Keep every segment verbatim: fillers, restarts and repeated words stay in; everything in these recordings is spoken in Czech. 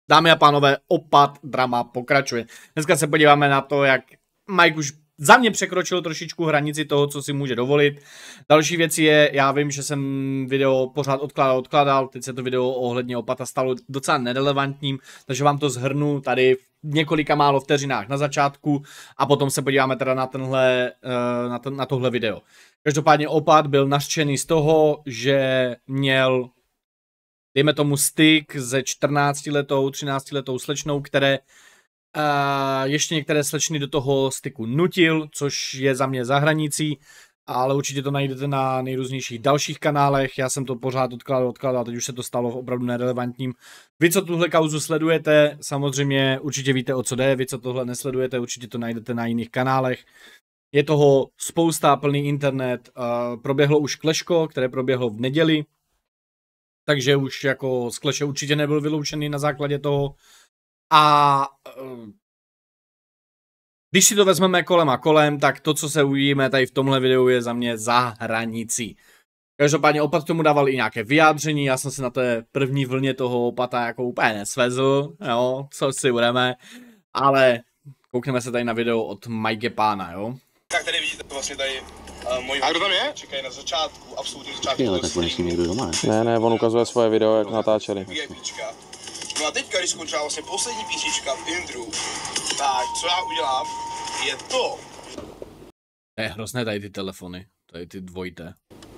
Dámy a pánové, opat drama pokračuje. Dneska se podíváme na to, jak Mike už za mě překročil trošičku hranici toho, co si může dovolit. Další věc je, já vím, že jsem video pořád odkládal, odkládal, teď se to video ohledně opata stalo docela nerelevantním, takže vám to zhrnu tady v několika málo vteřinách na začátku a potom se podíváme teda na tenhle, na, ten, na tohle video. Každopádně opat byl nařčený z toho, že měl, dejme tomu, styk se čtrnáctiletou, třináctiletou slečnou, které uh, ještě některé slečny do toho styku nutil, což je za mě za hranicí, ale určitě to najdete na nejrůznějších dalších kanálech. Já jsem to pořád odkládal, odkládal, teď už se to stalo opravdu nerelevantním. Vy, co tuhle kauzu sledujete, samozřejmě určitě víte, o co jde, vy, co tohle nesledujete, určitě to najdete na jiných kanálech. Je toho spousta, plný internet, uh, proběhlo už Kleško, které proběhlo v neděli, takže už jako z Kleše určitě nebyl vyloučený na základě toho. A uh, když si to vezmeme kolem a kolem, tak to, co se uvidíme tady v tomhle videu, je za mě za hranicí. Každopádně opat tomu dával i nějaké vyjádření, já jsem se na té první vlně toho opata jako úplně nesvezl, jo, co si budeme, ale koukneme se tady na video od Mike Pána, jo. Tak tady vidíte vlastně tady uh, moji. A kdo tam je? Čekají na začátku, absolutním začátku. Jo, tak bude s ním někdo doma, ne? Ne, ne, on ukazuje svoje video, jak natáčeli. No a teďka, když skončila vlastně poslední písnička v intru, tak co já udělám, je to. To je hrozné tady ty telefony, tady ty dvojité.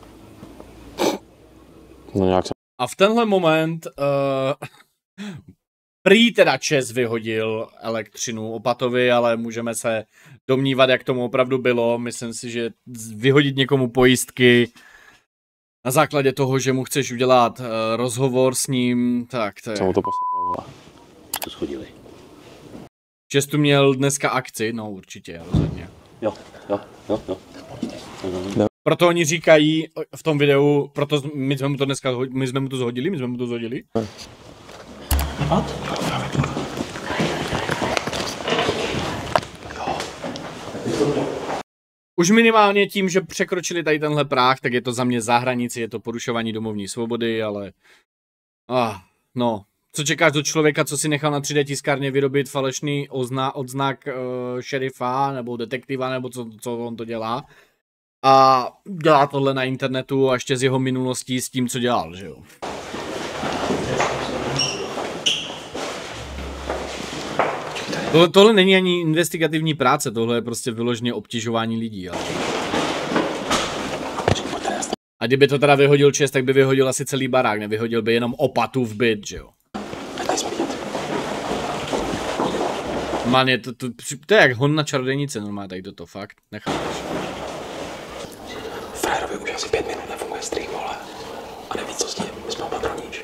No nějak se... A v tenhle moment uh, prý teda ČEZ vyhodil elektřinu opatovi, ale můžeme se domnívat, jak tomu opravdu bylo. Myslím si, že vyhodit někomu pojistky na základě toho, že mu chceš udělat uh, rozhovor s ním, tak to je... Co mu to poslalo? To schodili. ČEZ tu měl dneska akci, no určitě, rozhodně. Jo, jo, jo, jo. No. Proto oni říkají v tom videu, proto my jsme mu to dneska, my jsme mu to zhodili, my jsme mu to zhodili. Už minimálně tím, že překročili tady tenhle práh, tak je to za mě za hranici, je to porušování domovní svobody, ale... Ah, no, co čekáš do člověka, co si nechal na tři dé tiskárně vyrobit falešný ozna, odznak uh, šerifa nebo detektiva, nebo co, co on to dělá. A dělá tohle na internetu a ještě z jeho minulostí s tím, co dělal, že jo. Tohle, tohle není ani investigativní práce, tohle je prostě vyloženě obtěžování lidí. Ale... A kdyby to teda vyhodil ČEZ, tak by vyhodil asi celý barák, nevyhodil by jenom opatu v byt, že jo. Man, je to, to, to je jak hon na čarodějnice, normálně tady toto, fakt, nechápeš. Frajerovi už asi pět minut nefunguje stream, vole. A neví, co s ním, my jsme opatrníč.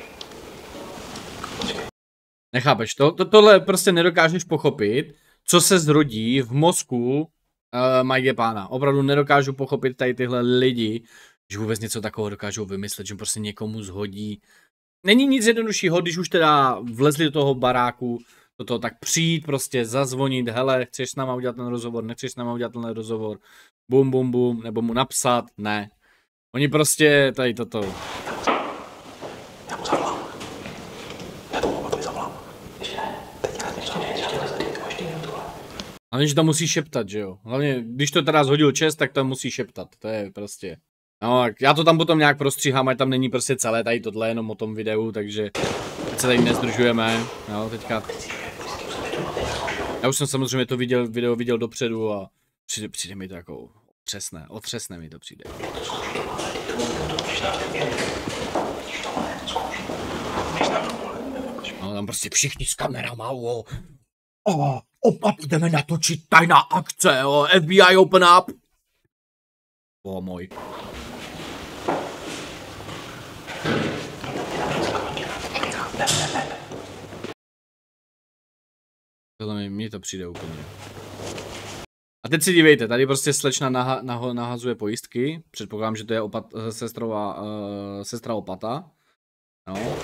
Nechápeš to? to? Tohle prostě nedokážeš pochopit, co se zrodí v mozku uh, Mike Pána. Opravdu nedokážu pochopit tady tyhle lidi, že vůbec něco takového dokážou vymyslet, že prostě někomu zhodí. Není nic jednoduššího, když už teda vlezli do toho baráku, do toho tak přijít, prostě zazvonit, hele, chceš s náma udělat ten rozhovor, nechceš s náma udělat ten rozhovor, bum, bum, bum, nebo mu napsat, ne. Oni prostě tady toto. Já mu zavolám. Já tomu opatovi zavolám. Hlavně, že to musí šeptat, že jo. Hlavně, když to teda zhodil ČEZ, tak to musí šeptat, to je prostě. No, já to tam potom nějak prostříhám, ať tam není prostě celé tady tohle, jenom o tom videu, takže teď se tady nezdržujeme, jo, teďka. Já už jsem samozřejmě to viděl, video viděl dopředu a přijde, přijde mi to jako otřesné, otřesné mi to přijde. No, tam prostě všichni s kamerama, o, o, opat, jdeme natočit tajná akce, o, F B I open up. O můj. Tohle mi, mi to přijde úplně. A teď si dívejte, tady prostě slečna naha, naho, nahazuje pojistky. Předpokládám, že to je opat, sestrova, uh, sestra opata. No.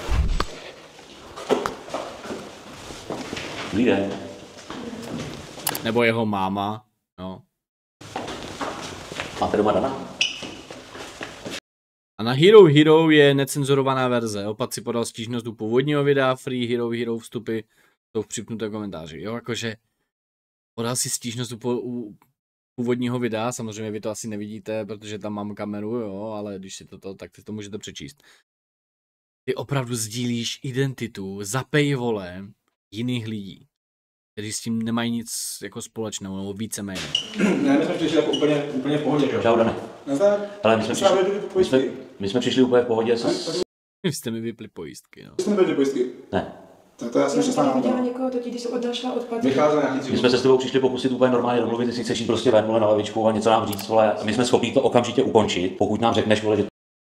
Dobrý den. Nebo jeho máma, no. Máte doma Dana? A na Hero Hero je necenzurovaná verze. Opat si podal stížnost u původního videa, Free Hero Hero vstupy jsou v připnuté komentáři. Jo, jakože podal si stížnost u, po, u původního videa, samozřejmě vy to asi nevidíte, protože tam mám kameru, jo, ale když si to, tak si to můžete přečíst. Ty opravdu sdílíš identitu za paywallem jiných lidí, kteří s tím nemají nic jako společného, nebo víceméně. Ne, my jsme přišli jako úplně, úplně v pohodě, jo? Čau, Dane. Nazdar. Ale my jsme, přišli, my, jsme, my jsme přišli úplně v pohodě. S... Vy jste mi vypli pojistky, no. Vy jste nebyli pojistky? Ne. Tak to já jsem Já šestnáct. jsem viděla někoho totiž, když jsem odnašla odpad. Vycházel nějaký My cíl. jsme se s tebou přišli pokusit úplně normálně domluvit, jestli chceš jít prostě ven, vole, na lavičku a něco nám říct, vole. A my jsme schopni to okamžitě ukončit, pokud nám řekneš, vole, že...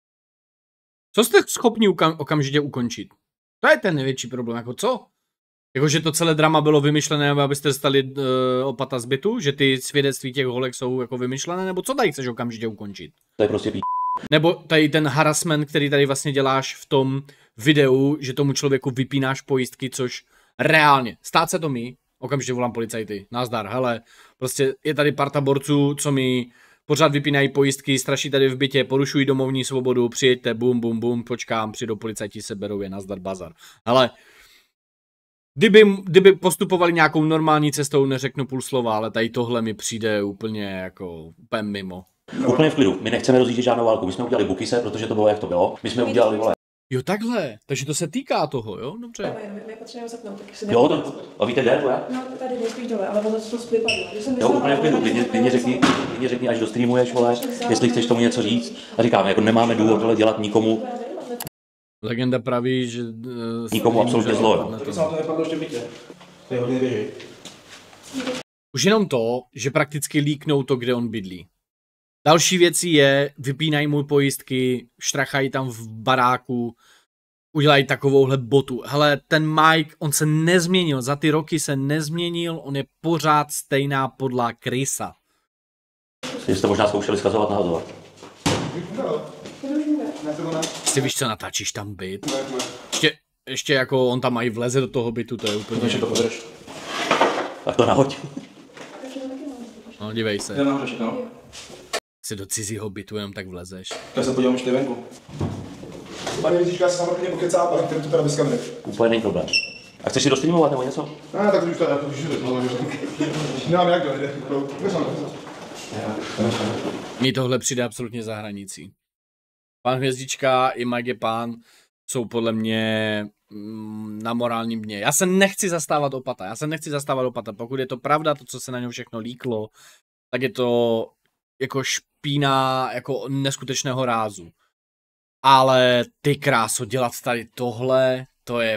Co jste schopni ukam, okamžitě ukončit? To je ten největší problém, jako co? Jako, že to celé drama bylo vymyšlené, abyste dostali uh, opata z bytu? Že ty svědectví těch holek jsou jako vymyšlené? Nebo co tady chceš okamžitě ukončit? To je prostě pí... Nebo tady ten harassment, který tady vlastně děláš v tom videu, že tomu člověku vypínáš pojistky, což reálně, stát se to mi, okamžitě volám policajty, nazdar, hele, prostě je tady parta borců, co mi pořád vypínají pojistky, straší tady v bytě, porušují domovní svobodu, přijeďte, bum, bum, bum, počkám, přijdou policajti, se berou je, nazdar, bazar. Hele, kdyby, kdyby postupovali nějakou normální cestou, neřeknu půl slova, ale tady tohle mi přijde úplně jako úplně mimo. No. Úplně v klidu, my nechceme rozjíždět žádnou válku, my jsme udělali Bukise, protože to bylo, jak to bylo, my jsme udělali, vole. Jo, takhle, takže to se týká toho, jo, dobře. My potřebujeme zapnout, tak se Jo, to, a víte, kde, tvoje? No, tady nejspíš dole, ale ono to splipadlo. Jo, úplně v klidu, klidně, klidně řekni, klidně řekni, až dostreamuješ, vole, jestli chceš tomu něco říct. A říkáme, jako nemáme důvod tohle dělat nikomu, Legenda praví, že... Uh, nikomu absolutně zlo, jo. To se to nepadlo ještě v bytě. To je hodně věží. Už jenom to, že prakticky líknou to, kde on bydlí. Další věcí je, vypínají mu pojistky, štrachají tam v baráku, udělají takovouhle botu. Hele, ten Mike, on se nezměnil, za ty roky se nezměnil, on je pořád stejná podlá krysa. Jste možná zkoušeli skazovat, nahazovat. Ty víš, co natáčíš tam byt? Ještě, ještě jako on tam mají vleze do toho bytu, to je úplně... Takže to pozřeš. Tak to nahoď. No, dívej se. Jde nahoře všechno. Si do cizího bytu jenom tak vlezeš. Já se podívám ještě venku. Pane Vizíčka, já se sama klidně pokecám, ale který to teda bez kamery. Úplně není problém. A chceš si dostreamovat nebo něco? Ne, tak to už to já to už jde. Nemám jak dojde. Mně tohle přijde absolutně za hranicí. Pan Hvězdička i Mike Pán jsou podle mě mm, na morálním dně. Já se nechci zastávat opata, já se nechci zastávat opata. Pokud je to pravda, to, co se na něm všechno líklo, tak je to jako špína jako neskutečného rázu. Ale ty kráso, dělat tady tohle, to je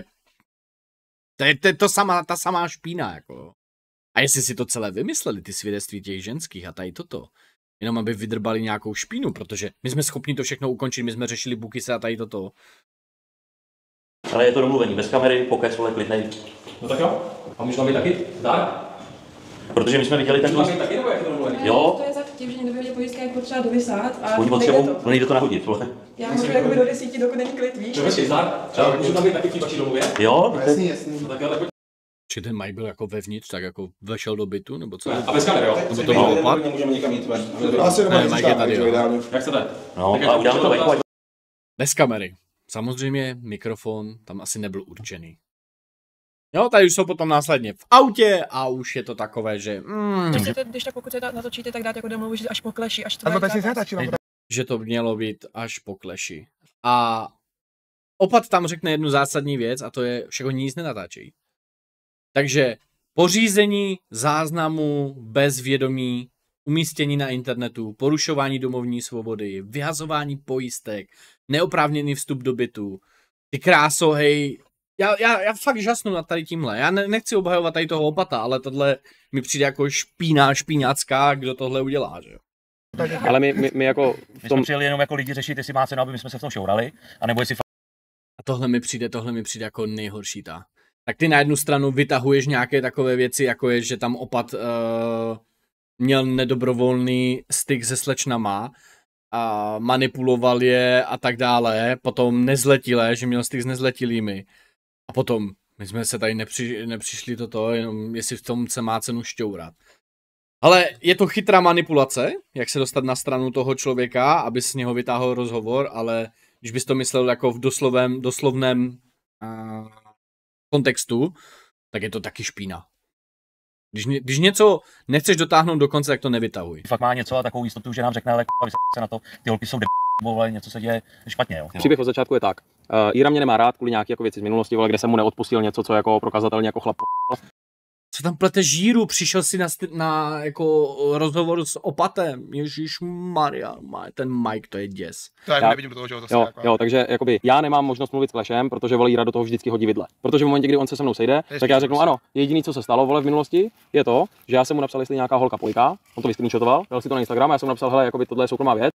to je, to je to sama, ta samá špína. Jako. A jestli si to celé vymysleli, ty svědectví těch ženských a tady toto, jenom aby vydrbali nějakou špínu, protože my jsme schopni to všechno ukončit, my jsme řešili Bukise a tady toto. Ale je to domluvený, bez kamery, pokec, vole, klidnej. No tak jo. A můžu tam být taky? Tak? Protože my jsme viděli ten... Můžu tam být taky, nebo jak je to domluvený? Jo. To je za tím, že někdo vyhodí pojistky, jak potřeba dovysát a Oni nejde potřebují, to. no nejde to nahodit, vole. Já můžu jakoby do desíti, dokud není klid, víš? To je zdar. Třeba můžu tam být taky v té vaší domluvě? Jo? Jasný, jasný. No tak jo, tak pojď. Či ten Mike byl jako vevnitř, tak jako vešel do bytu, nebo co? A bez kamery, jo? Nebo to bylo opat? Nemůžeme nikam jít ven. Asi Ne, Mike je tady, jo. Jak chcete? No, Tak a jako uděláme to můžeme venku, ať- Bez kamery. Samozřejmě mikrofon tam asi nebyl určený. Jo, tady už jsou potom následně v autě a už je to takové, že... Mm, Chcete, když tak pokud se natočíte, tak dát jako domluvu, že až pokleší, až to Ano, bude tak si zákaz. natačím. že to mělo být až po kleši. A opat tam řekne jednu zásadní věc a to je, však oni nic nenatáčejí. Takže pořízení záznamu bez vědomí, umístění na internetu, porušování domovní svobody, vyhazování pojistek, neoprávněný vstup do bytu. Ty kráso, hej, já, já, já fakt žasnu nad tady tímhle. Já ne, nechci obhajovat tady toho opata, ale tohle mi přijde jako špína, špíňacká, kdo tohle udělá, že jo. Ale my, my, my jako v My jsme tom... přijeli jenom jako lidi řešit, jestli má cenu, aby my jsme se v tom šourali, anebo jestli A tohle mi přijde, tohle mi přijde jako nejhorší ta. Tak ty na jednu stranu vytahuješ nějaké takové věci, jako je, že tam opat uh, měl nedobrovolný styk se slečnama a manipuloval je a tak dále, potom nezletilé, že měl styk s nezletilými. A potom, my jsme se tady nepři, nepřišli toto, jenom jestli v tom se má cenu šťourat. Ale je to chytrá manipulace, jak se dostat na stranu toho člověka, aby z něho vytáhl rozhovor, ale když bys to myslel jako v doslovém, doslovném uh, kontextu, tak je to taky špína. Když, když něco nechceš dotáhnout do konce, tak to nevytahuj. Fakt má něco a takovou jistotu, že nám řekne, ale k***a, se na to, ty holky jsou vole, něco se děje špatně, jo. Příběh od začátku je tak. Uh, Jíra mě nemá rád kvůli nějaké jako věci z minulosti, vole, kde jsem mu neodpustil něco, co jako prokazatelně jako chlap. Co tam plete žíru? Přišel si na, na jako rozhovor s Opatem. Ježišmarja, ten Mike, to je děs. To já, Já- nevidím do toho, že ho zase Jo, jako... jo, takže jakoby já nemám možnost mluvit s Klešem, protože vole Jíra do toho vždycky hodí vidle. Protože v momentě, kdy on se se mnou sejde, je tak spíš já řeknu prostě. ano, jediný, co se stalo vole v minulosti, je to, že já jsem mu napsal, jestli nějaká holka poliká, on to vyscreenshotoval, dal si to na Instagram, a já jsem mu napsal, hele, jakoby tohle je soukromá věc.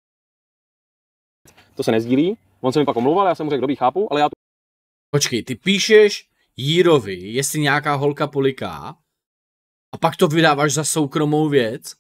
To se nezdílí. On se mi pak omlouval, já jsem mu řekl, dobrý, chápu, ale já Počkej, ty píšeš Jírovi, jestli nějaká holka poliká, a pak to vydáváš za soukromou věc?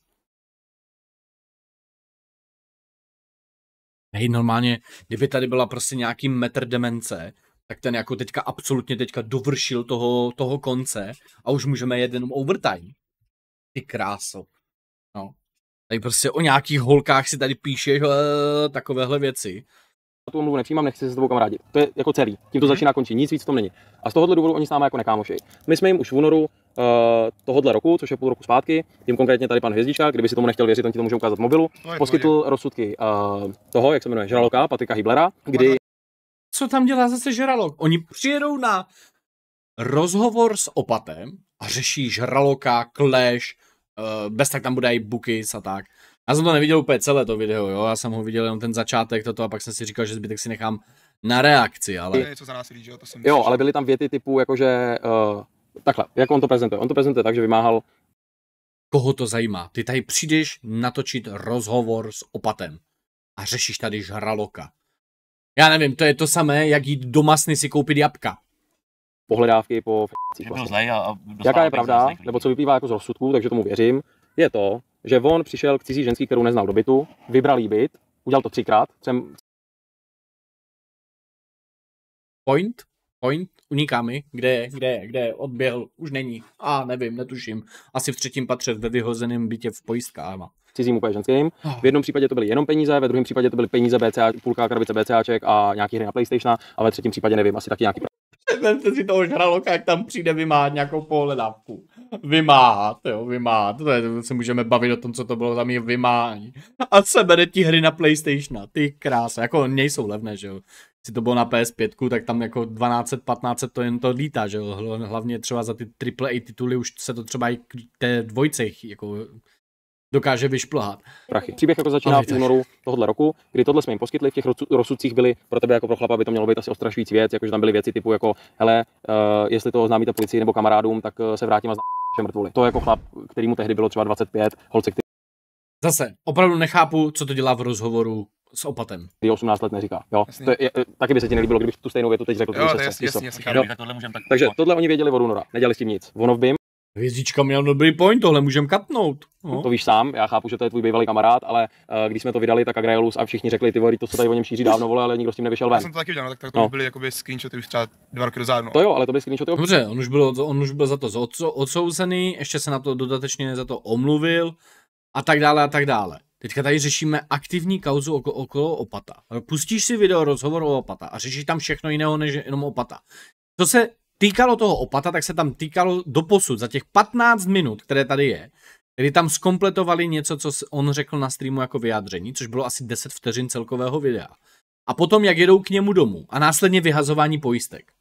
Hej, normálně, kdyby tady byla prostě nějaký metr demence, tak ten jako teďka absolutně teďka dovršil toho, toho konce a už můžeme jet jenom overtime. Ty kráso. No. Tady prostě o nějakých holkách si tady píšeš uh, takovéhle věci. tu omluvu nepřijímám, nechci se s tebou kamarádit. To je jako celý. Tím to začíná končit, nic víc v tom není. A z tohohle důvodu oni s námi jako nekámošej. My jsme jim už v únoru uh, tohohle roku, což je půl roku zpátky, tím konkrétně tady pan Hvězdička, kdyby si tomu nechtěl věřit, on ti to může ukázat v mobilu, poskytl rozsudky uh, toho, jak se jmenuje, Žraloka, Patrika Hyblera, kdy Co tam dělá zase Žralok? Oni přijedou na rozhovor s Opatem a řeší Žraloka, Clash, uh, bez tak tam bude i Bookies a tak. Já jsem to neviděl úplně celé to video, jo, já jsem ho viděl jenom ten začátek toto a pak jsem si říkal, že zbytek si nechám na reakci, ale... To je něco za násilí, že jo? To jsem jo, ale byly tam věty typu, jakože, uh, takhle, jak on to prezentuje. On to prezentuje tak, že vymáhal. Koho to zajímá? Ty tady přijdeš natočit rozhovor s Opatem a řešíš tady Žraloka. Já nevím, to je to samé, jak jít do masny si koupit jabka. Pohledávky po f***cích Byl vlastně. zlej a, a Jaká je pravda, nebo co vyplývá jako z rozsudku, takže tomu věřím, je to, že on přišel k cizí ženský, kterou neznal do bytu, vybral jí byt, udělal to třikrát, jsem Point? Point? Uniká mi. Kde je? Kde je? Kde je? Odběhl. Už není. A nevím, netuším. Asi v třetím patře ve vyhozeném bytě v pojistkách. cizím úplně ženským. V jednom případě to byly jenom peníze, ve druhém případě to byly peníze B C A, půlka krabice BCAček a nějaký hry na PlayStation, a ve třetím případě nevím, asi taky nějaký. Představte si toho Žraloka, jak tam přijde vymáhat nějakou pohledávku. Vymáhat, jo, vymáhat. To, je, to se můžeme bavit o tom, co to bylo tam je vymáhání. A sebere ti hry na PlayStation. Ty krása, jako nejsou levné, že jo. Si to bylo na P S pět, tak tam jako dvanáct patnáct to jen to lítá, že jo. Hlavně třeba za ty triple A tituly už se to třeba i k té dvojce jako dokáže vyšplhat. Prachy. Příběh jako začíná v únoru tohohle roku, kdy tohle jsme jim poskytli, v těch rozsudcích byly pro tebe jako pro chlapa by to mělo být asi ostrašující věc, jakože tam byly věci typu jako hele, uh, jestli to oznámíte policii nebo kamarádům, tak uh, se vrátím a znám mrtvoli. To jako chlap, kterýmu tehdy bylo třeba dvacet pět, holce, který Zase, opravdu nechápu, co to dělá v rozhovoru s Opatem. osmnáct let neříká. Jo? To je, taky by se ti nelíbilo, kdybych tu stejnou větu teď řekl. Jo, to je jasný, jasný, jasný, Jo, tak tohle můžem tak... Takže tohle oni věděli od února, nedělali s tím nic. Ono v B I M, Hvězdička měl dobrý point, tohle můžem katnout. No. to víš sám, já chápu, že to je tvůj bývalý kamarád, ale uh, když jsme to vydali, tak Agraiolus a všichni řekli, ty vole, to se tady o něm šíří dávno, vole, ale nikdo s tím nevyšel Já ven. jsem to taky viděl, no, tak, tak to No. už byly jakoby screenshoty už třeba dva roky dozadu. No. To jo, ale to byly screenshoty. Dobře, on už, byl, on už byl za to odso- odsouzený, ještě se na to dodatečně za to omluvil a tak dále a tak dále. Teďka tady řešíme aktivní kauzu okolo, okolo Opata. Pustíš si video rozhovor o Opata a řešíš tam všechno jiného než jenom Opata. Co se týkalo toho Opata, tak se tam týkalo doposud za těch patnáct minut, které tady je, kdy tam zkompletovali něco, co on řekl na streamu jako vyjádření, což bylo asi deset vteřin celkového videa. A potom, jak jedou k němu domů a následně vyhazování pojistek.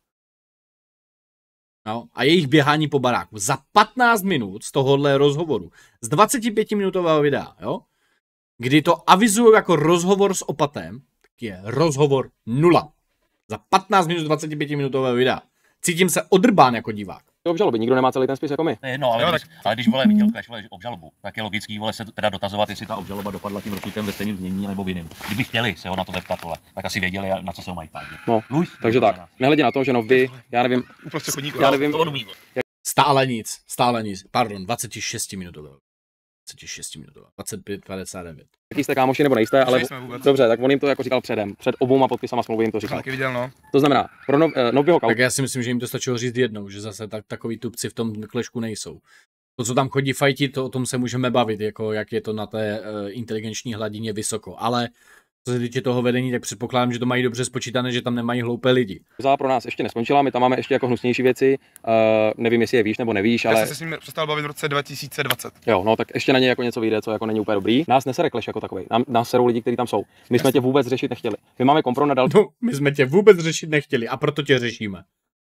No, a jejich běhání po baráku. Za patnáct minut z tohohle rozhovoru, z dvacetipětiminutového videa, jo, kdy to avizují jako rozhovor s Opatem, tak je rozhovor nula. Za patnáct minut dvacetipětiminutového videa. Cítím se odrbán jako divák. Obžaloby, nikdo nemá celý ten spis jako my. To je jedno, ale, Jo, když, tak- ale když vole viděl Clash vole obžalobu, tak je logický vole se teda dotazovat, jestli ta obžaloba dopadla tím rozsudkem ve stejném znění nebo v jiném. Kdyby chtěli se ho na to zeptat, vole, tak asi věděli, na co se ho mají ptát. No, Luis, takže tak. Nehledě na to, že no vy, já nevím, Uprostřed chodníku. já nevím, to on umí. Stále nic, stále nic. Pardon, dvacetišestiminutového. dvacetišestiminutového. dvacet pět padesát devět. jaký jste kámoši nebo nejste, ale Nejsme vůbec. dobře, tak on jim to jako říkal předem, před obouma podpisama smlouvy jim to To jsem říkal. taky viděl, no. To znamená, pro nov, eh, nového kauzu. Tak já si myslím, že jim to stačilo říct jednou, že zase tak, takový tupci v tom klešku nejsou. To, co tam chodí fajtit, to o tom se můžeme bavit, jako jak je to na té uh, inteligenční hladině vysoko. Ale co se týče toho vedení, tak předpokládám, že to mají dobře spočítané, že tam nemají hloupé lidi. Za pro nás ještě neskončila, my tam máme ještě jako hnusnější věci, uh, nevím, jestli je víš nebo nevíš, ale... Já jsem se s ním přestal bavit v roce dva tisíce dvacet. Jo, no tak ještě na ně jako něco vyjde, co jako není úplně dobrý. Nás nesere Clash jako takový, nám, nás serou lidi, kteří tam jsou. My Jasně. jsme tě vůbec řešit nechtěli. My máme kompro na další. No, my jsme tě vůbec řešit nechtěli a proto tě řešíme.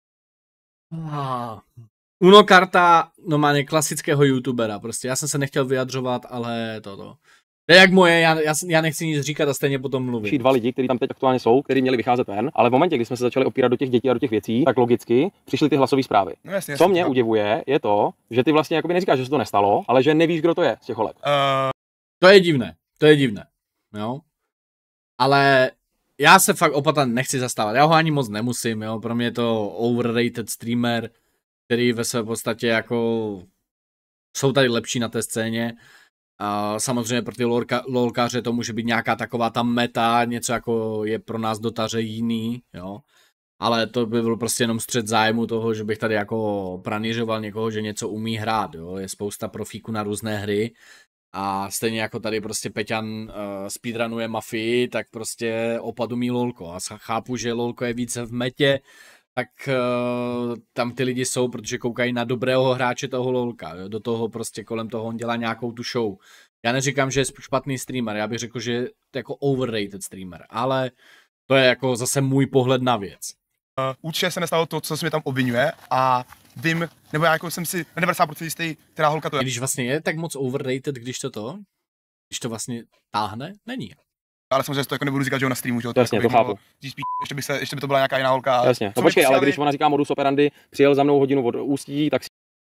Ah. Uno karta, no má klasického youtubera, prostě já jsem se nechtěl vyjadřovat, ale toto. To je jak moje, já, já, já nechci nic říkat a stejně potom mluvit. Dva lidi, kteří tam teď aktuálně jsou, kteří měli vycházet ven, ale v momentě, kdy jsme se začali opírat do těch dětí a do těch věcí, tak logicky přišly ty hlasové zprávy. No jasně, Co jasně, mě to. udivuje, je to, že ty vlastně jakoby neříkáš, že se to nestalo, ale že nevíš, kdo to je z těch holek. Uh... To je divné, to je divné, jo. Ale já se fakt Opata nechci zastávat, já ho ani moc nemusím, jo. Pro mě je to overrated streamer, který ve své podstatě jako jsou tady lepší na té scéně. A samozřejmě pro ty lolka, lolkaře to může být nějaká taková tam meta, něco jako je pro nás dotaře jiný, jo. Ale to by byl prostě jenom střed zájmu toho, že bych tady jako pranířoval někoho, že něco umí hrát, jo. Je spousta profíků na různé hry a stejně jako tady prostě Peťan uh, speedrunuje Mafii, tak prostě Opat umí lolko a chápu, že lolko je více v metě, tak uh, tam ty lidi jsou, protože koukají na dobrého hráče toho lolka, jo? Do toho prostě kolem toho on dělá nějakou tu show. Já neříkám, že je špatný streamer, já bych řekl, že je to jako overrated streamer, ale to je jako zase můj pohled na věc. Uh, určitě se nestalo to, co se mě tam obvinuje a vím, nebo já jako jsem si na devadesát procent jistý, která holka to je. Když vlastně je tak moc overrated, když to to, když to vlastně táhne, není. Ale samozřejmě to jako nebudu říkat, že ho na streamu, že jo? Jasně, to chápu. Spíš, ještě, by se, ještě by to byla nějaká jiná holka. Jasně, no počkej, ale když ona říká modus operandi, přijel za mnou hodinu od Ústí, tak si...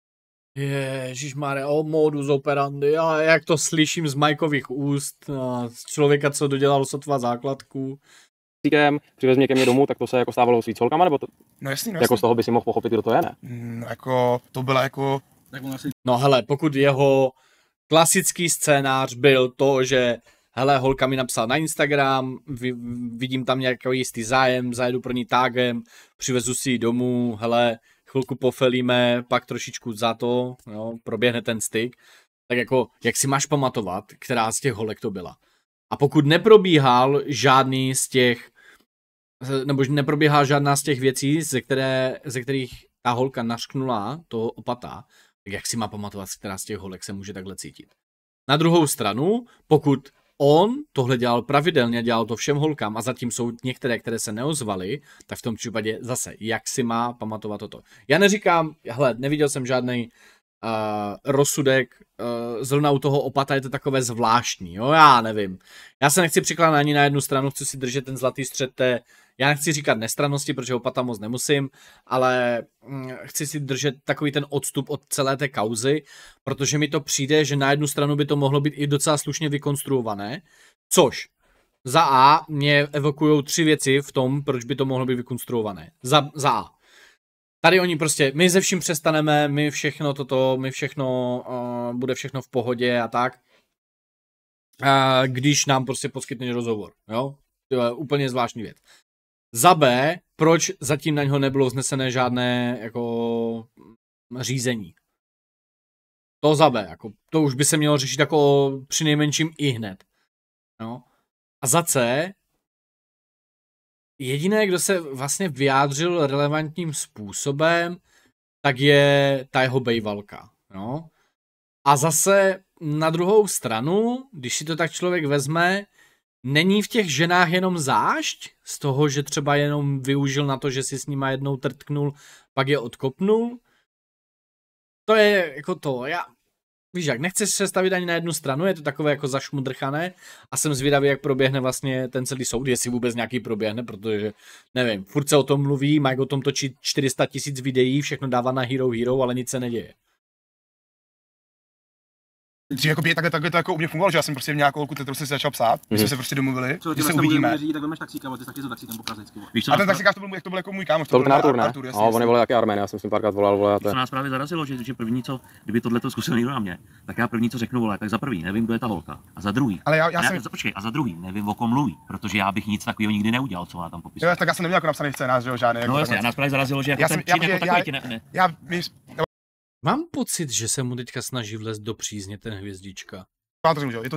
Ježišmarja, o modus operandi, a jak to slyším z Majkových úst, z člověka, co dodělal sotva základku. Přivez mě ke mně domů, tak to se jako stávalo s víc holkama, nebo to... No jasný, no jako jasný. z toho by si mohl pochopit, kdo to je, ne? No jako, to byla jako... No hele, pokud jeho klasický scénář byl to, že hele, holka mi napsala na Instagram, vidím tam nějaký jistý zájem, zajedu pro ní tágem, přivezu si ji domů, hele, chvilku pofelíme, pak trošičku za to, jo, proběhne ten styk. Tak jako, jak si máš pamatovat, která z těch holek to byla? A pokud neprobíhal žádný z těch, nebo neprobíhá žádná z těch věcí, ze, které, ze kterých ta holka našknula toho Opata, tak jak si má pamatovat, která z těch holek se může takhle cítit? Na druhou stranu, pokud on tohle dělal pravidelně, dělal to všem holkám a zatím jsou některé, které se neozvaly, tak v tom případě zase, jak si má pamatovat toto. Já neříkám, hele, neviděl jsem žádný uh, rozsudek, uh, zrovna u toho Opata je to takové zvláštní, jo, já nevím. Já se nechci přikládat ani na jednu stranu, chci si držet ten zlatý střed té, já nechci říkat nestrannosti, protože Opata moc nemusím, ale hm, chci si držet takový ten odstup od celé té kauzy, protože mi to přijde, že na jednu stranu by to mohlo být i docela slušně vykonstruované, což za A mě evokujou tři věci v tom, proč by to mohlo být vykonstruované. Za, za A. Tady oni prostě, my ze vším přestaneme, my všechno toto, my všechno, uh, bude všechno v pohodě a tak. Uh, když nám prostě poskytneš rozhovor, jo? To je úplně zvláštní věc. Za B, proč zatím na něho nebylo vznesené žádné jako řízení. To za B, jako, to už by se mělo řešit jako přinejmenším i hned. No. A za C, jediné, kdo se vlastně vyjádřil relevantním způsobem, tak je ta jeho bejvalka. No. A zase na druhou stranu, když si to tak člověk vezme, není v těch ženách jenom zášť z toho, že třeba jenom využil na to, že si s nima jednou trtknul, pak je odkopnul. To je jako to, já, víš jak, nechceš se stavit ani na jednu stranu, je to takové jako zašmudrchané a jsem zvědavý, jak proběhne vlastně ten celý soud, jestli vůbec nějaký proběhne, protože nevím, furt se o tom mluví, Mike o tom točí čtyři sta tisíc videí, všechno dává na Hero Hero, ale nic se neděje. Dřív jako by takhle, takhle to jako u mě fungovalo, že já jsem prostě nějakou holku, kterou jsem si začal psát, my jsme se prostě domluvili, že se uvidíme. Říct, tak vemeš taxíka, ty taky jsou taxíkem po Praze vždycky. A ten taxíkář to byl, jak to byl jako můj kámoš, to byl ten Artur, ne? Artur, jasně, no, on je volal jaký Armen, já jsem s tím párkrát volal, vole, a to To nás právě zarazilo, že, že první co, kdyby tohle to zkusil někdo na mě, tak já první co řeknu, vole, tak za prvý nevím, kdo je ta holka, a za druhý. Ale já, já a jsem... já, počkej, a za druhý nevím, o kom mluví, protože já bych nic takového nikdy neudělal, co ona tam popisuje. Jo, tak já jsem neměl jako napsaný scénář, že jo, žádný. No jasně, nás právě zarazilo, že jako já ten jsem, já, čin jako já, takový ti ne, ne. Já, já, Mám pocit, že se mu teďka snaží vlézt do přízně ten hvězdička. Vám to řeknu, že jo? Je to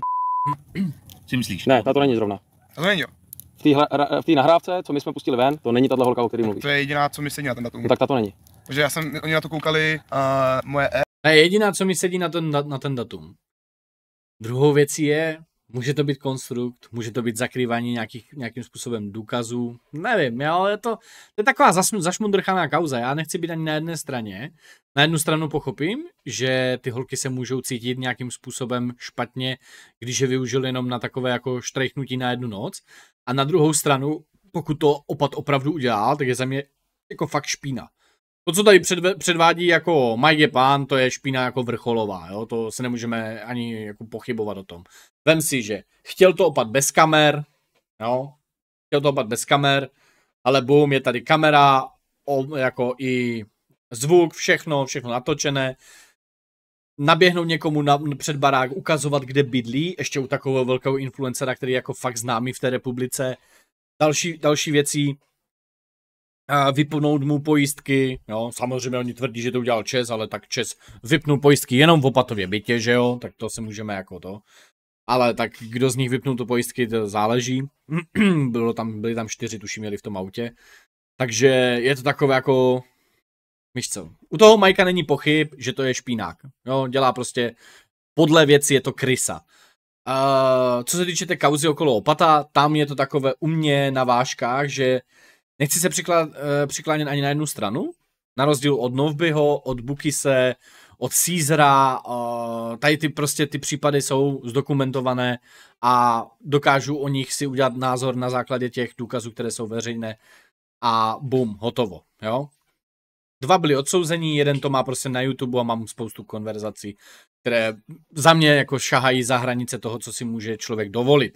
Si myslíš? Ne, ta to není zrovna. to není jo. V té hra- v té nahrávce, co my jsme pustili ven, to není tato holka, o které mluvíš. To je jediná, co mi sedí na ten datum. No, tak ta to není. Protože já jsem, oni na to koukali, uh, moje e, To je jediná, co mi sedí na ten, na, na ten datum. Druhou věcí je, může to být konstrukt, může to být zakrývání nějakých, nějakým způsobem důkazů, nevím, ale je to, to je taková zasm, zašmundrchaná kauza, já nechci být ani na jedné straně. Na jednu stranu pochopím, že ty holky se můžou cítit nějakým způsobem špatně, když je využil jenom na takové jako štrejchnutí na jednu noc, a na druhou stranu, pokud to opat opravdu udělal, tak je za mě jako fakt špína. To, co tady předve, předvádí jako Mike je pán, to je špína jako vrcholová, jo? To se nemůžeme ani jako pochybovat o tom. Vem si, že chtěl to opat bez kamer, jo? Chtěl to opat bez kamer, ale boom, je tady kamera, o, jako i zvuk, všechno, všechno natočené. Naběhnout někomu na, před barák, ukazovat, kde bydlí, ještě u takového velkého influencera, který je jako fakt známý v té republice. Další, další věcí, vypnout mu pojistky, jo, samozřejmě oni tvrdí, že to udělal ČES, ale tak ČES vypnul pojistky jenom v Opatově bytě, že jo, tak to se můžeme jako to, ale tak kdo z nich vypnul to pojistky, to záleží, bylo tam, byli tam čtyři, tuším, měli v tom autě, takže je to takové jako, víš co, u toho Majka není pochyb, že to je špínák, jo, dělá prostě, podle věci je to krysa. Uh, co se týče té kauzy okolo Opata, tam je to takové u mě na vážkách, že nechci se přiklad, uh, přiklánět ani na jednu stranu, na rozdíl od Novbyho, od Bukise, od Caesara, uh, tady ty prostě ty případy jsou zdokumentované a dokážu o nich si udělat názor na základě těch důkazů, které jsou veřejné a bum, hotovo, jo. Dva byli odsouzení, jeden to má prostě na YouTube a mám spoustu konverzací, které za mě jako šahají za hranice toho, co si může člověk dovolit.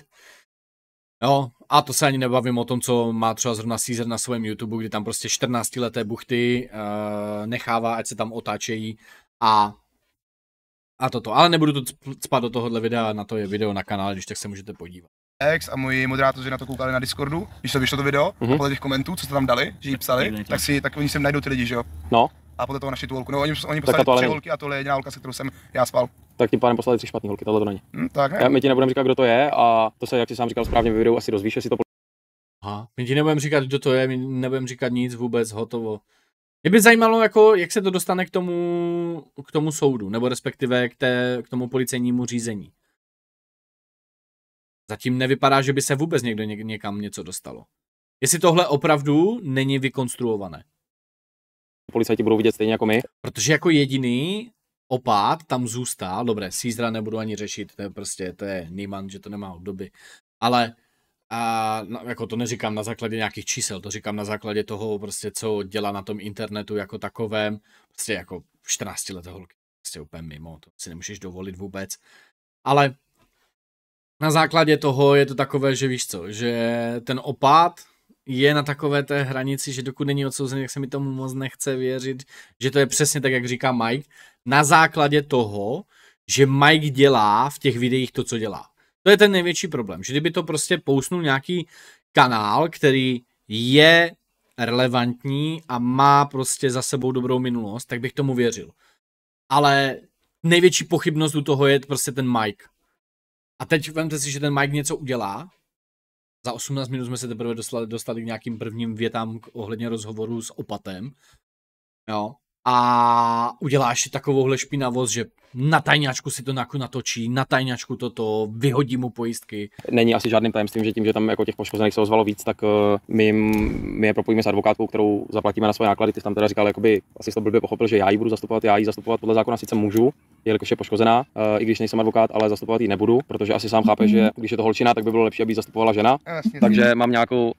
Jo, a to se ani nebavím o tom, co má třeba zrovna Caesar na svém YouTube, kdy tam prostě čtrnáctileté buchty uh, nechává, ať se tam otáčejí a, a toto. Ale nebudu to cpat do tohohle videa, na to je video na kanále, když tak se můžete podívat. Ex a moji moderátoři na to koukali na Discordu, když to vyšlo to video, Mhm. a podle těch komentů, co jste tam dali, že jí psali, tak si, tak oni sem najdou ty lidi, že jo? No, A podle toho našli tu holku. No, oni, oni Tak poslali to ale tři není. holky a tohle je jediná holka, se kterou jsem já spal. tak tím pádem poslali tři špatný holky, tohle to není. Hm, tak ne? Já, my ti nebudeme říkat, kdo to je a to se, jak jsi sám říkal správně ve videu, asi dozvíš, jestli to Aha, my ti nebudeme říkat, kdo to je, my nebudeme říkat nic vůbec, hotovo. Mě by zajímalo, jako, jak se to dostane k tomu, k tomu soudu, nebo respektive k, té, k tomu policejnímu řízení. Zatím nevypadá, že by se vůbec někdo něk, někam něco dostalo. Jestli tohle opravdu není vykonstruované. policajti budou vidět stejně jako my. Protože jako jediný opát tam zůstal, dobré, Caesara nebudu ani řešit, to je prostě, to je Niemann, že to nemá obdoby, ale a, no, jako to neříkám na základě nějakých čísel, to říkám na základě toho, prostě, co dělá na tom internetu jako takovém, prostě jako čtrnáctileté holky, prostě úplně mimo, to si nemůžeš dovolit vůbec, ale na základě toho je to takové, že víš co, že ten opát je na takové té hranici, že dokud není odsouzený, tak se mi tomu moc nechce věřit, že to je přesně tak, jak říká Mike, na základě toho, že Mike dělá v těch videích to, co dělá. To je ten největší problém, že kdyby to prostě pousnul nějaký kanál, který je relevantní a má prostě za sebou dobrou minulost, tak bych tomu věřil. Ale největší pochybnost u toho je prostě ten Mike. A teď vemte si, že ten Mike něco udělá. Za osmnáct minut jsme se teprve dostali, dostali k nějakým prvním větám ohledně rozhovoru s Opatem. Jo. A uděláš takovouhle špinavost, že na tajňačku si to natočí, na tajňačku toto, vyhodí mu pojistky. Není asi žádným tajemstvím, že tím, že tam jako těch poškozených se ozvalo víc, tak uh, my, jim, my je propojíme s advokátkou, kterou zaplatíme na svoje náklady. Ty jsi tam teda říkal, jakoby, asi jsi to blbě pochopil, že já ji budu zastupovat, já ji zastupovat podle zákona sice můžu, jelikož je poškozená, uh, i když nejsem advokát, ale zastupovat ji nebudu, protože asi sám chápe, že když je to holčina, tak by bylo lepší, aby ji zastupovala žena. Jasně, Takže mám nějakou.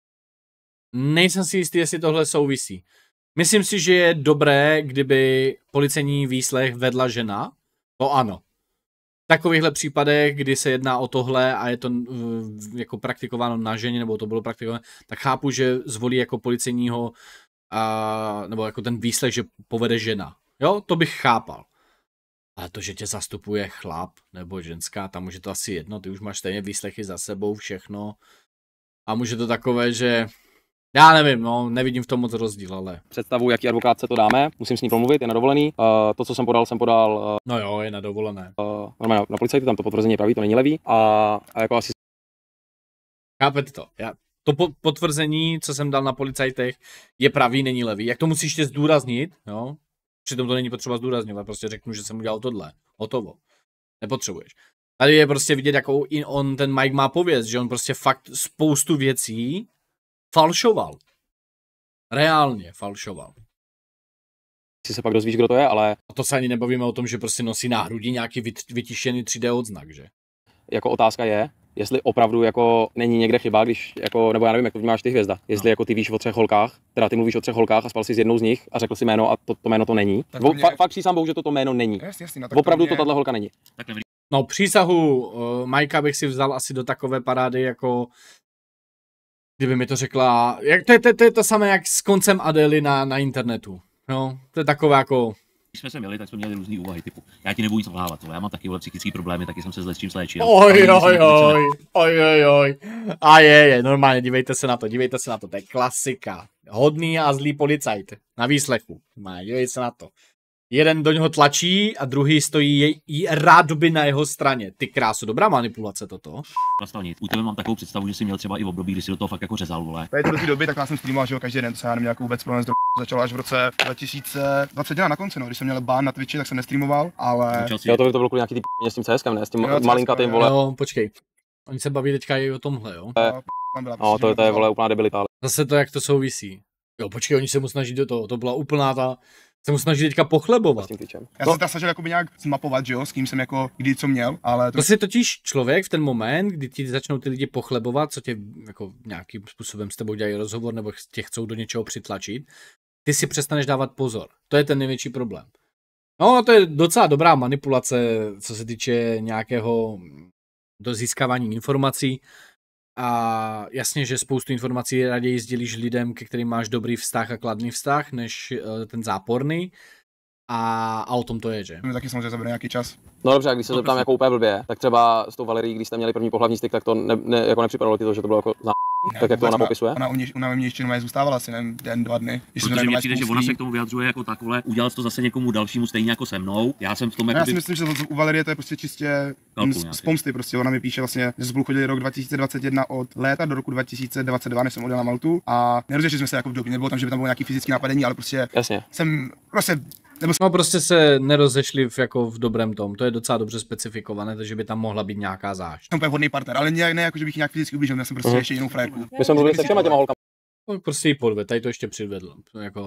Nejsem si jistý, jestli tohle souvisí. Myslím si, že je dobré, kdyby policejní výslech vedla žena. To ano. V takovýchhle případech, kdy se jedná o tohle a je to uh, jako praktikováno na ženě, nebo to bylo praktikováno, tak chápu, že zvolí jako policejního, uh, nebo jako ten výslech, že povede žena. Jo, to bych chápal. Ale to, že tě zastupuje chlap nebo ženská, tam už je to asi jedno, ty už máš stejně výslechy za sebou, všechno. A může to takové, že Já nevím, no, nevidím v tom moc rozdíl, ale... Představu, jaký advokátce to dáme, musím s ní promluvit, je na dovolený. Uh, to, co jsem podal, jsem podal uh, No jo, je na dovolené. uh, normálně na policajtu, tam to potvrzení je pravý, to není levý. A, a jako asi... Chápete to? Já, to po, potvrzení, co jsem dal na policajtech, je pravý, není levý. Jak to musíš ještě zdůraznit, jo? Přitom to není potřeba zdůrazňovat, prostě řeknu, že jsem udělal tohle. Hotovo. Nepotřebuješ. Tady je prostě vidět, jakou in on ten Mike má pověst, že on prostě fakt spoustu věcí falšoval. Reálně falšoval. Si se pak dozvíš, kdo to je, ale A to se ani nebavíme o tom, že prostě nosí na hrudi nějaký vytištěný tři dé odznak, že? jako otázka je, jestli opravdu jako není někde chyba, když jako, nebo já nevím, jak to vnímáš ty Hvězda, jestli no. jako ty víš o třech holkách, teda ty mluvíš o třech holkách a spal si s jednou z nich a řekl si jméno a to, to jméno to není. Vo, mě... fa, fakt přísám bohu, že to to jméno není. Jasně, jasně, no, opravdu to, mě... to tahle holka není. No přísahu uh, Majka bych si vzal asi do takové parády jako kdyby mi to řekla, jak, to, je, to, to je to samé jak s koncem Adély na, na internetu. No, to je takové jako... Když jsme se měli, tak jsme měli různý úvahy typu. Já ti nebudu nic vlávat, já mám taky vole psychické problémy, taky jsem se s lečím sléčil. Oj, oj, oj, oj, oj, oj. A je, je, normálně, dívejte se na to, dívejte se na to, to je klasika. Hodný a zlý policajt na výslechu. Má, dívejte se na to. Jeden do něho tlačí a druhý stojí rádoby na jeho straně. Ty krásu, dobrá manipulace toto. Nastavnit. U tebe mám takovou představu, že jsi měl třeba i v období, kdy si do toho fakt jako řezal, vole. Tady do té doby, tak já jsem streamoval, že jo, každý den, to se já neměl jako vůbec problém s drogou. Začalo až v roce dva tisíce dvacet jedna na konci, no, když jsem měl bán na Twitchi, tak jsem nestreamoval, ale... Jo, to, to bylo kvůli nějaký ty p***ně s tím CSkem, ne? S tím jo, malinkatým, vole. Jo, počkej. Oni se baví teďka i o tomhle, jo? No, byla, no to, to je, vole, úplná debilita. Ale... Zase to, jak to souvisí. Jo, počkej, oni se mu snaží do toho, to byla úplná ta... Se mu snaží teďka pochlebovat. Já jsem se snažil jakoby nějak zmapovat, že jo, s kým jsem jako kdy co měl, ale... To, to si totiž člověk v ten moment, kdy ti začnou ty lidi pochlebovat, co tě jako nějakým způsobem s tebou dělají rozhovor, nebo tě chcou do něčeho přitlačit, ty si přestaneš dávat pozor. To je ten největší problém. No, to je docela dobrá manipulace, co se týče nějakého do získávání informací. A jasně, že spoustu informací raději sdělíš lidem, ke kterým máš dobrý vztah a kladný vztah, než uh, ten záporný. A, a o tom to je, že? Mě taky samozřejmě zabere nějaký čas. No dobře, a když se zeptám jako úplně blbě, tak třeba s tou Valerií, když jste měli první pohlavní styk, tak to ne, ne, jako nepřipadalo ti to, že to bylo jako zná... Ne, tak jak to ona popisuje? Ona, ona, ona u mě ještě jenom zůstávala asi nevím, den, dva dny. Protože mně přijde, že ona se k tomu vyjadřuje jako takhle, udělal jsi to zase někomu dalšímu stejně jako se mnou. Já jsem v tom jako... Já si myslím, že u Valerie to je prostě čistě z pomsty, prostě ona mi píše vlastně, že spolu chodili rok dva tisíce dvacet jedna od léta do roku dva tisíce dvacet dva, než jsem odjel na Maltu a nerozešli jsme se jako v době, nebylo tam, že by tam bylo nějaký fyzický napadení, ale prostě Jasně. jsem prostě nebo... No prostě se nerozešli v, jako v dobrém tom, to je docela dobře specifikované, takže by tam mohla být nějaká zášť. Jsem úplně vhodný partner, ale ne, ne jako, že bych nějak fyzicky ublížil, já jsem prostě uh-huh. ještě jinou frajerku. My jsme mluvili se všema těma holkama. No, prostě ji podvedl, tady to ještě předvedl, jako...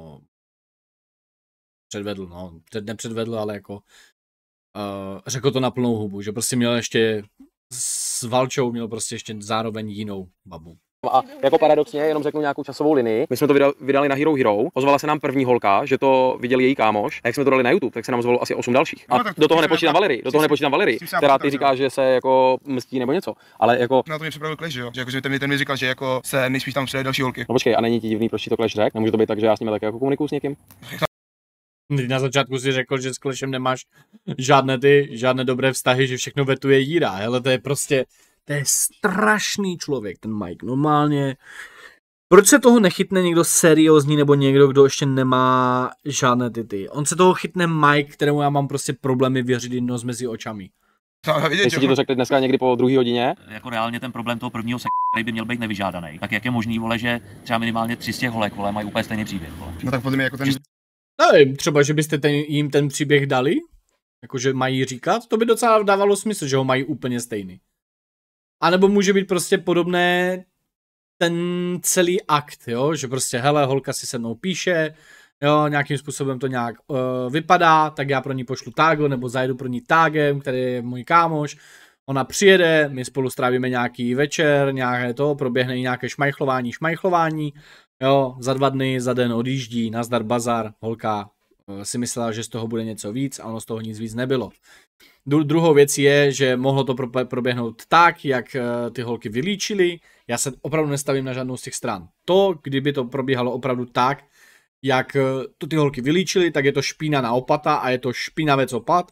Předvedl, no, nepředvedl, ale jako... Uh, řekl to na plnou hubu, že prostě měl ještě s Valčou měl prostě ještě zároveň jinou babu. A jako paradoxně, jenom řeknu nějakou časovou linii. My jsme to vydali na Hero Hero. Ozvala se nám první holka, že to viděl její kámoš. A jak jsme to dali na YouTube, tak se nám ozvalo asi osm dalších. A no, do toho nepočítám Valerii, do toho nepočítám Valerii, která ty říká, že se jako mstí nebo něco. Ale jako no to mě připravil Clash, jo. Že jako že ten mi ten mi říkal, že jako se nejspíš tam přidají další holky. No počkej, a není ti divný, proč ti to Clash řekl? Nemůže to být tak, že já s ním tak jako komunikuju s někým? Na začátku si řekl, že s Clashem nemáš žádné ty, žádné dobré vztahy, že všechno vetuje Jíra. Hele, to je prostě to je strašný člověk, ten Mike, normálně. Proč se toho nechytne někdo seriózní nebo někdo, kdo ještě nemá žádné ty ty? On se toho chytne Mike, kterému já mám prostě problémy věřit jedno mezi očami. No, vidět, jestli ti to řekli dneska někdy po druhé hodině? Jako reálně ten problém toho prvního se, který by měl být nevyžádaný. Tak jak je možný, vole, že třeba minimálně tři z těch holek, vole, mají úplně stejný příběh, vole. No tak podle mě jako ten... Nevím, třeba, že byste ten, jim ten příběh dali? Jakože mají říkat? To by docela dávalo smysl, že ho mají úplně stejný. A nebo může být prostě podobné ten celý akt, jo, že prostě hele, holka si se mnou píše, jo, nějakým způsobem to nějak uh, vypadá, tak já pro ní pošlu tágo, nebo zajdu pro ní tágem, který je můj kámoš, ona přijede, my spolu strávíme nějaký večer, nějaké to, proběhne nějaké šmajchlování, šmajchlování, jo, za dva dny, za den odjíždí, nazdar bazar, holka uh, si myslela, že z toho bude něco víc a ono z toho nic víc nebylo. Druhou věc je, že mohlo to proběhnout tak, jak ty holky vylíčily. Já se opravdu nestavím na žádnou z těch stran. To, kdyby to probíhalo opravdu tak, jak to ty holky vylíčily, tak je to špína na opata a je to špinavec opat.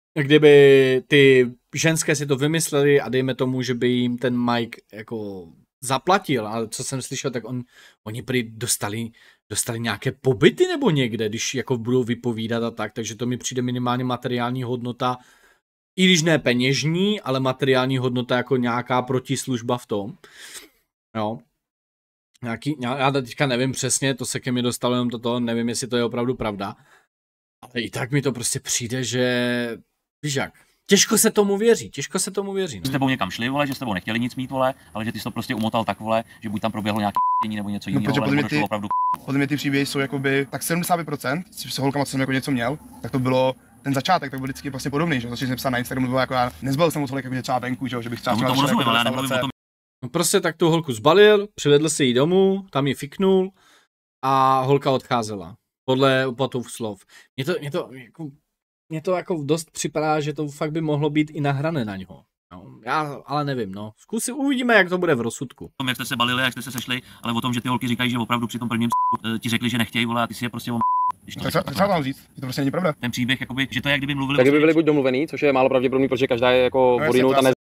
Kdyby ty ženské si to vymysleli a dejme tomu, že by jim ten Mike jako zaplatil, ale co jsem slyšel, tak on, oni prý dostali, dostali nějaké pobyty nebo někde, když jako budou vypovídat a tak, takže to mi přijde minimálně materiální hodnota, i když ne peněžní, ale materiální hodnota jako nějaká protislužba v tom. Jo. Nějaký, já teďka nevím přesně, to se ke mně dostalo jenom toto, nevím, jestli to je opravdu pravda, ale i tak mi to prostě přijde, že víš jak, těžko se tomu věří, těžko se tomu věří. No. S tebou někam šli, vole, že s tebou nechtěli nic mít, vole, ale že ty jsi to prostě umotal tak, vole, že buď tam proběhlo nějaké dění nebo něco jiného, no, ale nebo došlo opravdu podle mě ty příběhy jsou jakoby tak sedmdesát pět procent, s holkama, co jsem jako něco měl, tak to bylo ten začátek, tak byl vždycky vlastně podobný, že začali jsem psát na Instagramu, bylo jako já nezbalil jsem o tolik, jako třeba venku, že, že bych třeba no, tomu rozumím, ale já nemluvím o tom. No prostě tak tu holku zbalil, přivedl si ji domů, tam ji fiknul a holka odcházela. Podle opatův slov. Mně to, mě to, jako, mě to jako dost připadá, že to fakt by mohlo být i nahrané na něho. No, já ale nevím, no. Zkusím, uvidíme, jak to bude v rozsudku. O tom, jak jste se balili, jak jste se sešli, ale o tom, že ty holky říkají, že opravdu při tom prvním ti řekli, že nechtějí, vole, a ty si je prostě o tak co mám říct? To prostě není pravda. Ten příběh, jakoby, že to je, jak kdyby mluvili. Tak by byli buď domluvený, což je málo pravděpodobný, protože každá je jako no, odjinud a ne...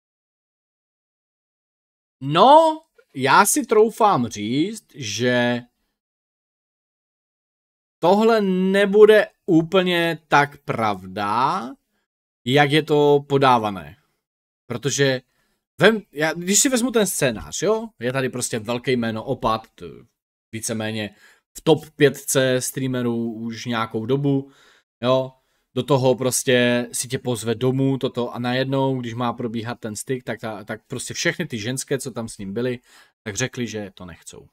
No, já si troufám říct, že tohle nebude úplně tak pravda, jak je to podávané. Protože vem, já, když si vezmu ten scénář, jo, je tady prostě velké jméno Opat, víceméně v top pětce streamerů už nějakou dobu, jo, do toho prostě si tě pozve domů, toto a najednou, když má probíhat ten styk, tak, ta, tak prostě všechny ty ženské, co tam s ním byly, tak řekli, že to nechcou.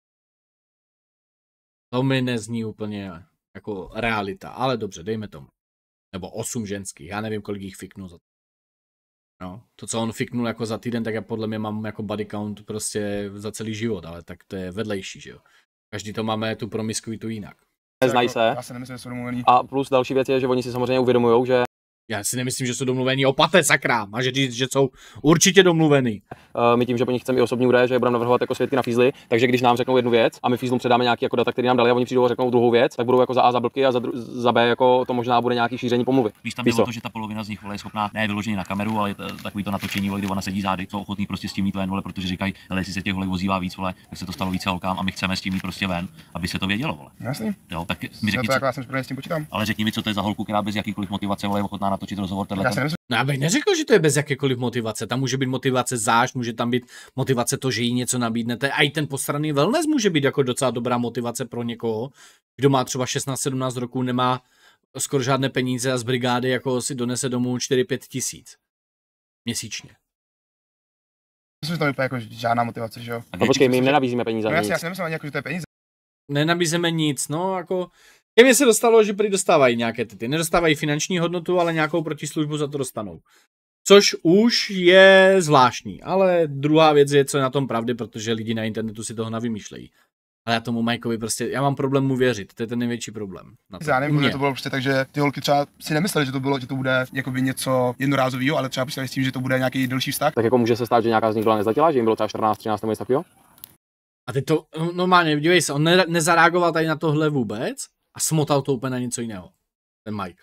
To mi nezní úplně jako realita, ale dobře, dejme tomu. Nebo osm ženských, já nevím, kolik jich fiknul za to. No, to, co on fiknul jako za týden, tak já podle mě mám jako body count prostě za celý život, ale tak to je vedlejší, že jo. Každý to máme tu promiskuitu jinak. Neznají se. Já si nemyslím, že jsou domluvený. A plus další věc je, že oni si samozřejmě uvědomujou, že Já si nemyslím, že jsou domluvení Opate, sakra. Máš říct, že jsou určitě domluvený. Uh, my tím, že po nich chceme i osobní údaje, že je budeme navrhovat jako svědky na fízly, takže když nám řeknou jednu věc a my fízlům předáme nějaký jako data, které nám dali a oni přijdou a řeknou druhou věc, tak budou jako za A za blbky a za, dru- za B jako to možná bude nějaký šíření pomluvy. Víš, tam bylo to, že ta polovina z nich vole, je schopná ne vyloženě na kameru, ale takový to natočení, vole, kdy ona sedí zády, jsou ochotní prostě s tím jít ven, vole, protože říkají, ale jestli se těch holek vozívá víc, vole, tak se to stalo více holkám a my chceme s tím jít prostě ven, aby se to vědělo, vole. Jasně. Jo, tak mi řekni, to jako já jsem s tím počítám. ale řekni mi, co to je za holku, která bez jakýkoliv motivace vole, je ochotná natočit rozhovor. No já bych neřekl, že to je bez jakékoliv motivace. Tam může být motivace zášť, může tam být motivace to, že jí něco nabídnete. A i ten postranný wellness může být jako docela dobrá motivace pro někoho, kdo má třeba šestnáct sedmnáct roků, nemá skoro žádné peníze a z brigády jako si donese domů čtyři pět tisíc měsíčně. Myslím, že to je jako žádná motivace, že jo? No počkej, my jim nenabízíme peníze. No jasně, já si nemyslím ani jako, že to je peníze. Nenabízeme nic, no jako... Ke mně se dostalo, že prý dostávají nějaké ty. Nedostávají finanční hodnotu, ale nějakou protislužbu za to dostanou. Což už je zvláštní, ale druhá věc je, co je na tom pravdy, protože lidi na internetu si toho navymýšlejí. Ale já tomu Mikeovi prostě, já mám problém mu věřit, to je ten největší problém. Já nevím, že to bylo prostě tak, že ty holky třeba si nemysleli, že to bylo, že to bude jakoby něco jednorázového, ale třeba počítali s tím, že to bude nějaký delší vztah. Tak jako může se stát, že nějaká z nich byla nezletilá, že jim bylo třeba čtrnáct třináct nebo něco takového? A teď to, normálně, dívej se, on ne, nezareagoval tady na tohle vůbec a smotal to úplně na něco jiného. Ten Mike.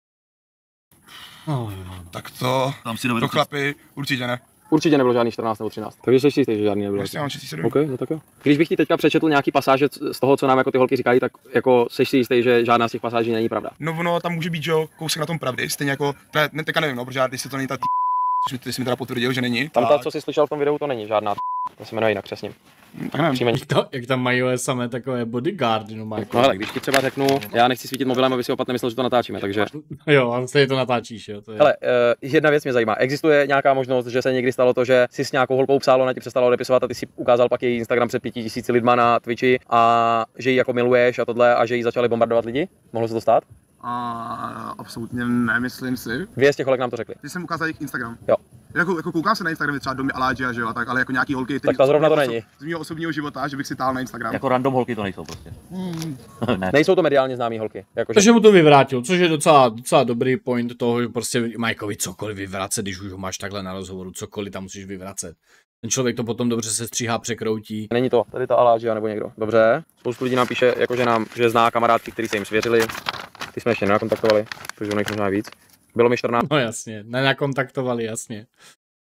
Oh, tak to, tam si dovedu to chlapi určitě ne. Určitě nebylo žádný čtrnáct nebo třináct. Takže jsi jistý, že žádný nebylo. Prostě mám čistý sedm. OK, no tak jo. Když bych ti teďka přečetl nějaký pasáže z toho, co nám jako ty holky říkají, tak jako jsi si jistý, že žádná z těch pasáží není pravda. No ono tam může být, že jo, kousek na tom pravdy, stejně jako, ne, ne teďka nevím, no, protože já, když se to není ta t***, což ty jsi mi teda potvrdil, že není. Tam ta, tak... co jsi slyšel v tom videu, to není žádná t***, to se jmenuje jinak přesně. Tak nevím. Jak, to, jak tam mají samé takové bodyguardy, no Mike. No ale když ti třeba řeknu, já nechci svítit mobilem, aby si opat nemyslel, že to natáčíme, takže... Jo, a stejně to natáčíš, jo. To je... Hele, uh, jedna věc mě zajímá. Existuje nějaká možnost, že se někdy stalo to, že jsi s nějakou holkou psal, ona ti přestala odepisovat a ty si ukázal pak její Instagram před pěti tisíci lidma na Twitchi a že ji jako miluješ a tohle a že ji začali bombardovat lidi? Mohlo se to stát? A absolutně nemyslím si. Dvě z těch holek nám to řekli. Ty jsem ukázal jejich Instagram. Jo. Jako, jako koukám se na Instagram třeba domy Aláďa, že jo, a tak, ale jako nějaký holky. Tak ta zrovna to není. Z mého osobního života, že bych si tál na Instagram. Jako random holky to nejsou prostě. Hmm. ne. Nejsou to mediálně známý holky. Jakože... Takže mu to vyvrátil, což je docela, docela dobrý point toho, že prostě Mikeovi cokoliv vyvracet, když už ho máš takhle na rozhovoru, cokoliv tam musíš vyvracet. Ten člověk to potom dobře se stříhá, překroutí. Není to, tady ta Aláďa nebo někdo. Dobře. Spoustu lidí nám píše, jakože nám, že zná kamarádky, který se jim svěřili. Ty jsme ještě nenakontaktovali, protože u nich možná víc. Bylo mi čtrnáct. No jasně, nenakontaktovali, jasně.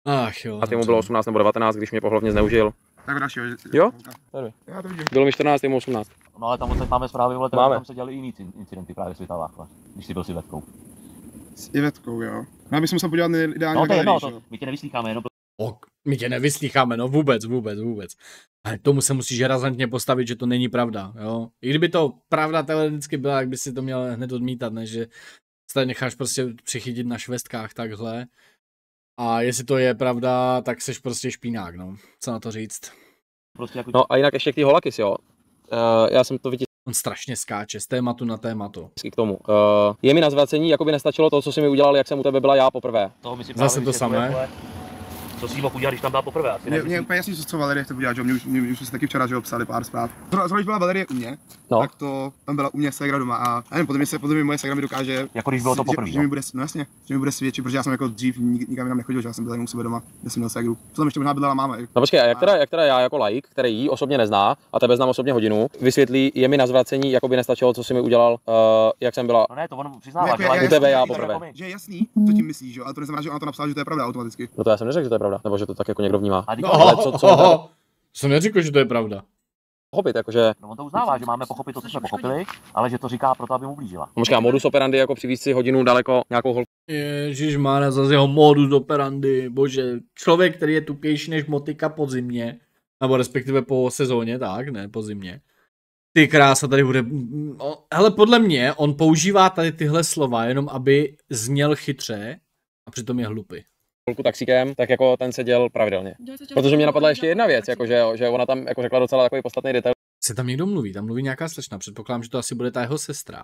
Ach jo. A ty mu bylo osmnáct nebo devatenáct, když mě pohlavně zneužil. Tak dalšího. Jo? Tady. Já to vidím. Bylo mi čtrnáct, mu osmnáct. No ale tam máme zprávy, vole, Máme. tam se dělali jiný incidenty právě s Vytavách, když jsi byl s Ivetkou. S Ivetkou, jo. No, já bych se musel podívat ideálně No na to je jedno, galerii, to, my tě nevyslýcháme, jenom O, my tě nevyslýcháme, no vůbec, vůbec, vůbec. Ale tomu se musíš razantně postavit, že to není pravda, jo. I kdyby to pravda teoreticky byla, tak by si to měl hned odmítat, ne, že se tady necháš prostě přichytit na švestkách takhle. A jestli to je pravda, tak seš prostě špínák, no. Co na to říct? prostě jako... No a jinak ještě k té Holakis, jo. Uh, já jsem to vytiskl On strašně skáče z tématu na tématu. k tomu. Uh, je mi na zvracení, jako by nestačilo to, co jsi mi udělal, jak jsem u tebe byla já poprvé. Toho my si Zase právě to vysvětluje, samé. vole, co si mohl udělat, když tam byla poprvé. Asi Mě, ne, mě úplně jasný, co Valerie chce udělat, že jo, mě už, mě, mě už se taky včera, že jo, psali pár zpráv. Zrovna, když byla Valerie u mě, No. tak to tam byla u mě ségra doma a já nevím, potom, se, potom mi moje ségra mi dokáže, Jako když bylo to že, poprvé, že, no. mi bude, no jasně, že mi bude svědčit, protože já jsem jako dřív nik, nikam jinam nechodil, že já jsem byl jenom u sebe doma, kde jsem měl ségru. Co tam ještě možná bydlela máma, i. No počkej, a jak teda, jak teda já jako laik, který jí osobně nezná a tebe znám osobně hodinu, vysvětlí, je mi na zvracení, jako by nestačilo, co jsi mi udělal, uh, jak jsem byla. No ne, to on No, přiznává, jako že já- like- u tebe já jasný, poprvé. jako my. Že je jasný, co tím myslíš, jo, ale to neznamená, že ona to napsala, že to je pravda automaticky. No to já jsem neřekl, že to je pravda, nebo že to tak jako někdo vnímá. A teď No, ale co- co- oho, jsem neřekl, že to je pravda. Pochopit, jakože, no, on to uznává, že máme pochopit to, co jsme pochopili, ale že to říká proto, aby mu blížila. no počkej, a modus operandi jako přivízt si hodinu daleko nějakou holku. Ježišmarja, zase jeho modus operandi, bože. Člověk, který je tupější než motika po zimě, nebo respektive po sezóně, tak, ne, po zimě. Ty krása, tady bude... O, hele, podle mě, on používá tady tyhle slova, jenom aby zněl chytře a přitom je hlupý. holku taxíkem, tak jako ten seděl pravidelně. Protože mě napadla ještě jedna věc, jako že, že ona tam jako řekla docela takový podstatný detail. Se tam někdo mluví, tam mluví nějaká slečna, předpokládám, že to asi bude ta jeho sestra.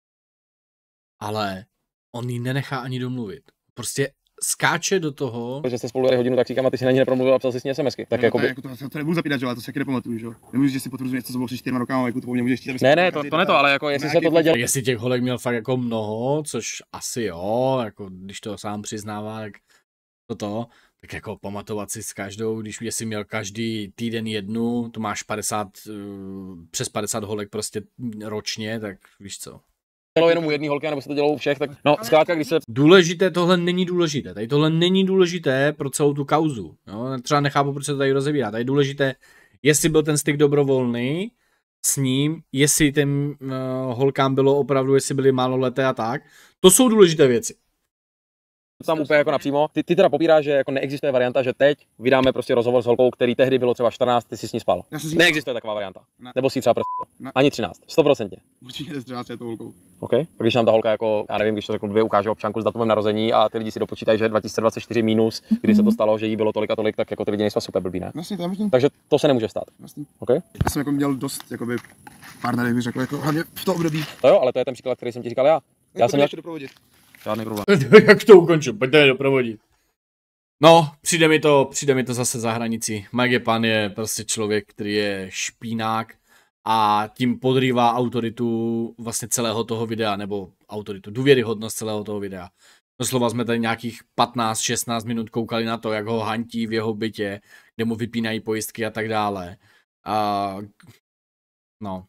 Ale on ji nenechá ani domluvit. Prostě skáče do toho. Že jste spolu dali hodinu taxíkem a ty si na ní nepromluvil a psal si s ní SMSky. Tak No, jako to, by... je jako to, to, to nebudu zapírat, že jo, ale to si taky nepamatuju, že jo. Nemůžu, že si potvrzuji něco, co bylo před čtyřma rokama, jako to po mně můžeš chtít, aby Ne, ne, to, to ne to, ale jako jestli se tohle dělá. Jestli těch holek měl fakt jako mnoho, což asi jo, jako když to sám přiznává, tak toto, tak jako pamatovat si s každou, když jestli měl každý týden jednu, to máš padesát, uh, přes padesát holek prostě ročně, tak víš co. Dělalo jenom u jedné holky, nebo se to dělalo u všech, tak no zkrátka, když se Důležité, tohle není důležité, tady tohle není důležité pro celou tu kauzu, jo? Třeba nechápu, proč se to tady rozebírá, tady je důležité, jestli byl ten styk dobrovolný s ním, jestli těm uh, holkám bylo opravdu, jestli byly máloleté a tak, to jsou důležité věci. tam úplně jako napřímo. Ty, ty teda popíráš, že jako neexistuje varianta, že teď vydáme prostě rozhovor s holkou, který tehdy bylo třeba čtrnáct, ty si s ní spal. Já jsem si- Neexistuje taková varianta. Ne. Nebo si ji třeba prostě. Ne. Ani třináct. sto procent. Určitě třeba s tou holkou. OK. Pak když nám ta holka jako, já nevím, když to řeknu, dvě ukáže občanku s datumem narození a ty lidi si dopočítají, že dva tisíce dvacet čtyři minus, kdy se to stalo, že jí bylo tolik a tolik, tak jako ty lidi nejsou super blbý, ne? Vlastně to je možný. Takže to se nemůže stát. Vlastně. OK? Já jsem jako měl dost, jakoby, pár bych řekl, jako hlavně v to období. To jo, ale to je ten příklad, který jsem ti říkal já. Já jsem měl ještě doprovodit. žádný problém. Jak to ukončím, pojďte je doprovodit. No, přijde mi to, přijde mi to zase za hranicí. Mike Pan je prostě člověk, který je špínák a tím podrývá autoritu vlastně celého toho videa, nebo autoritu, důvěryhodnost celého toho videa. Doslova jsme tady nějakých patnáct šestnáct minut koukali na to, jak ho hantí v jeho bytě, kde mu vypínají pojistky a tak dále. A no.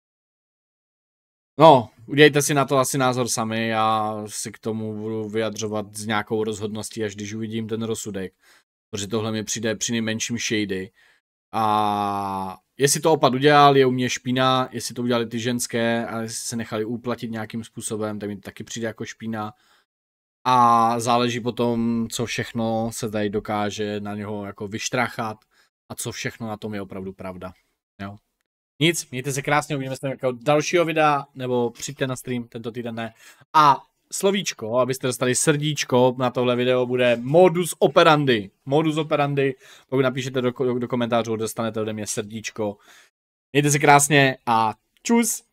No, udělejte si na to asi názor sami, já si k tomu budu vyjadřovat s nějakou rozhodností, až když uvidím ten rozsudek, protože tohle mi přijde při nejmenším shady. A jestli to opad udělal, je u mě špína, jestli to udělali ty ženské, a jestli se nechali uplatit nějakým způsobem, tak mi to taky přijde jako špína. A záleží potom, co všechno se tady dokáže na něho jako vyštrachat a co všechno na tom je opravdu pravda. Jo. Nic, mějte se krásně, uvidíme se jako dalšího videa, nebo přijďte na stream tento týden, ne. A slovíčko, abyste dostali srdíčko na tohle video, bude modus operandi. Modus operandi, pokud napíšete do, do, do komentářů, dostanete ode mě srdíčko. Mějte se krásně a čus!